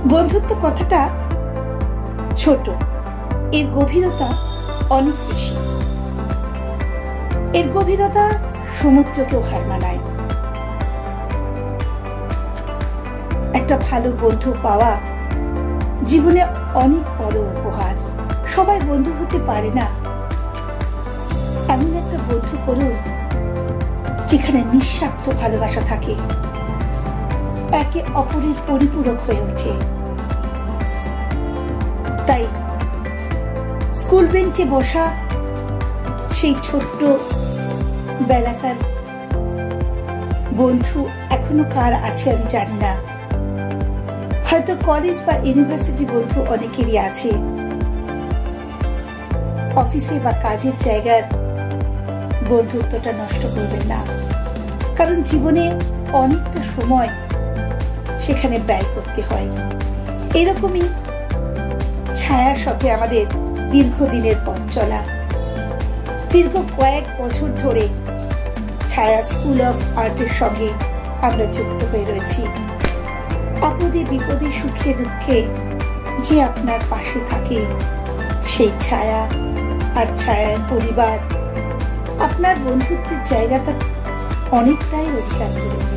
বন্ধুত্ব কথাটা ছোট, এর গভীরতা অনেক বেশি। এর গভীরতা সমুদ্রকেও হার মানায়। একটা ভালো বন্ধু পাওয়া জীবনে অনেক বড় উপহার। সবাই বন্ধু হতে পারে না। এমন একটা বন্ধু করুন যেখানে নিঃস্বার্থ ভালোবাসা থাকে, একে অপরের পরিপূরক হয়ে ওঠে। তাই স্কুল বেঞ্চে বসা সেই ছোট্ট বেলাকার বন্ধু এখনো কার আছে আমি জানি না। হয়তো কলেজ বা ইউনিভার্সিটি বন্ধু অনেকেরই আছে। অফিসে বা কাজের জায়গার বন্ধুত্বটা নষ্ট করবেন না, কারণ জীবনে অনেকটা সময় সেখানে ব্যয় করতে হয়। এরকমই ছায়ার সাথে আমাদের দীর্ঘদিনের পথ চলা। দীর্ঘ কয়েক বছর ধরে ছায়া স্কুল অফ আর্টের সঙ্গে আমরা যুক্ত হয়ে রয়েছি। আপদে বিপদে সুখে দুঃখে যে আপনার পাশে থাকে, সেই ছায়া আর ছায়ার পরিবার আপনার বন্ধুত্বের জায়গাটা অনেকটাই অধিকার করে।